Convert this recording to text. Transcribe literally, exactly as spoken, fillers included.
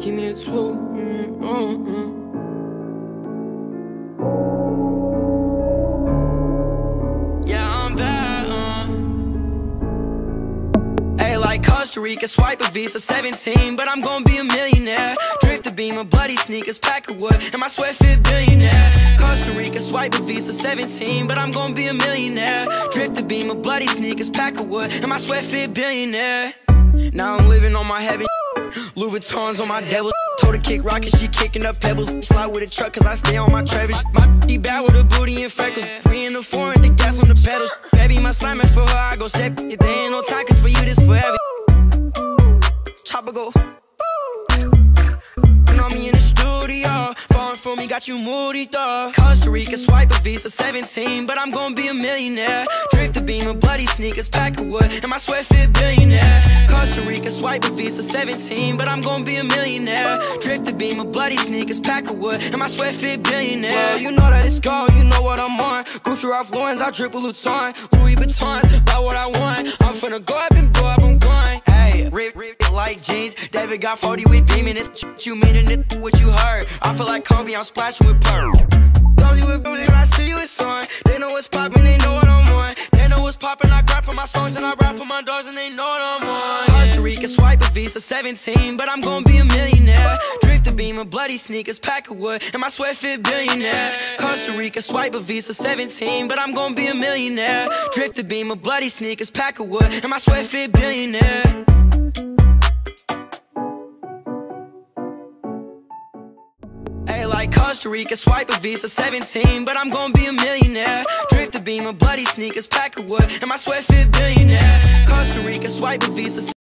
give me a two. Mm, mm, mm. Yeah, I'm bad, uh. Hey, like Costa Rica, swipe a Visa seventeen, but I'm gonna be a millionaire. Drift the beam of bloody sneakers, pack of wood, and my sweat fit billionaire. Costa Rica, swipe a Visa seventeen, but I'm gonna be a millionaire. Drift the beam of bloody sneakers, pack of wood, and my sweat fit billionaire. Now I'm living on my heaven. Louis Vuitton's on my devil. Told her kick rock and she kicking up pebbles. Slide with a truck cause I stay on my Travis. My she bad with a booty and freckles. We in the foreign, the gas on the pedals. Baby, my slime for her, I go step it. There ain't no time cause for you this forever. Chopper go. And on me in the studio. Falling for me, got you moody dog. Costa Rica, swipe a Visa seventeen, but I'm gonna be a millionaire. Drift the beam of bloody sneakers, pack of wood, and my sweat fit billionaire. Costa Rica, swipe a Visa seventeen, but I'm gonna be a millionaire. Drift the beam of bloody sneakers, pack of wood, and my sweat fit billionaire. Well, you know that it's gold, you know what I'm on. Gucci Ralph Lauren's, I drip a Luton. Louis Vuitton's, buy what I want. I'm finna go up and blow up, I'm going. Hey, rip, rip it like jeans. David got forty with beaming. It's shit you mean and it's what you heard. I feel like Kobe, I'm splashing with pearl. Don't you with booty when I see you, it's on. They know what's poppin', they know what I'm on. They know what's poppin', I grab for my songs and I rap for my dogs and they know what I'm on. Costa Rica, swipe a Visa seventeen, but I'm gonna be a millionaire. Drift the beam of bloody sneakers, pack of wood, and my sweat fit billionaire. Costa Rica, swipe a Visa seventeen, but I'm gonna be a millionaire. Drift the beam of bloody sneakers, pack of wood, and my sweat fit billionaire. Hey, like Costa Rica, swipe a Visa seventeen, but I'm gonna be a millionaire. Drift the beam of bloody sneakers, pack of wood, and my sweat fit billionaire. Costa Rica, swipe a Visa